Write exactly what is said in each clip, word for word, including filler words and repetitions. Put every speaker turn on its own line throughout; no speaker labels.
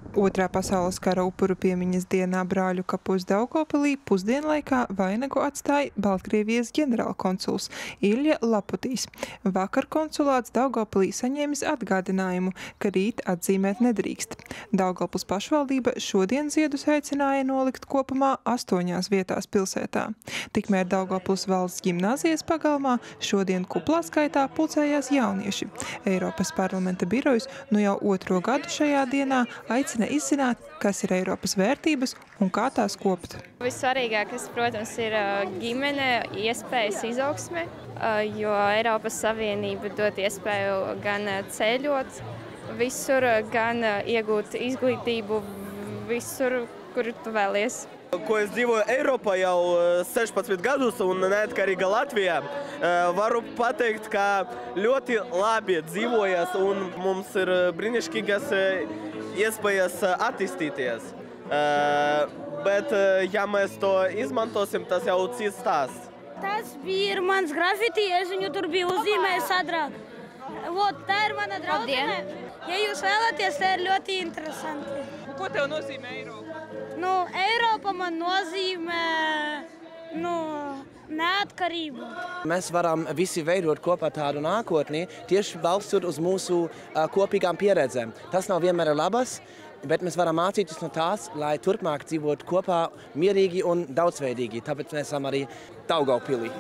Otrā pasaules kara upuru piemiņas dienā Brāļu kapos Daugavpilī pusdienlaikā vainagu atstāja Baltkrievijas ģenerālkonsuls Ilja Laputīs. Vakar konsulāts Daugavpilī saņēmis atgādinājumu, ka rīt atzīmēt nedrīkst. Daugavpils pašvaldība šodien ziedus aicināja nolikt kopumā astoņās vietās pilsētā. Tikmēr Daugavpils valsts ģimnāzijas pagalmā šodien kuplā skaitā pulcējās jaunieši. Eiropas parlamenta birojs nu jau otro gadu šajā dienā aicina izzināt, kas ir Eiropas vērtības un kā tās kopt.
Vissvarīgākais, protams, ir ģimene, iespējas izaugsme, jo Eiropas Savienība dod iespēju gan ceļot visur, gan iegūt izglītību visur, kur tu vēlies.
Ko es dzīvoju Eiropā jau sešpadsmit gadus un neatkarīga Latvijā, varu pateikt, ka ļoti labi dzīvojas un mums ir brīnišķīgas iespējas attīstīties. Bet, ja mēs to izmantosim, tas jau cits stāsts.
Tas bija mans grafiti, es viņu tur biju uzzīmējis adrāk. Vot, tā ir mana draudzene. Ja jūs vēlaties, tā ir ļoti interesanti.
Ko tev nozīmē Eiropa?
Nu, Eiropa man nozīmē, nu, neatkarību.
Mēs varam visi veidot kopā tādu nākotni, tieši balstot uz mūsu uh, kopīgām pieredzēm. Tas nav vienmēr labas, bet mēs varam mācīties no tās, lai turpmāk dzīvot kopā mierīgi un daudzveidīgi. Tāpēc mēs esam arī Daugavpilī.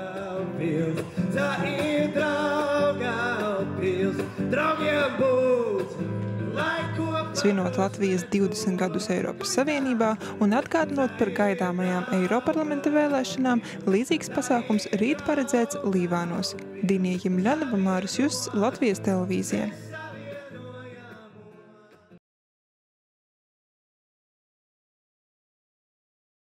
Tā ir Daugavpils, draugiem būt!
Svinot Latvijas divdesmit gadus Eiropas Savienībā un atgādinot par gaidāmajām Eiroparlamenta vēlēšanām, līdzīgs pasākums rīt paredzēts Līvānos. Dinija Jimļanova, Māris Justs, Latvijas televīzija.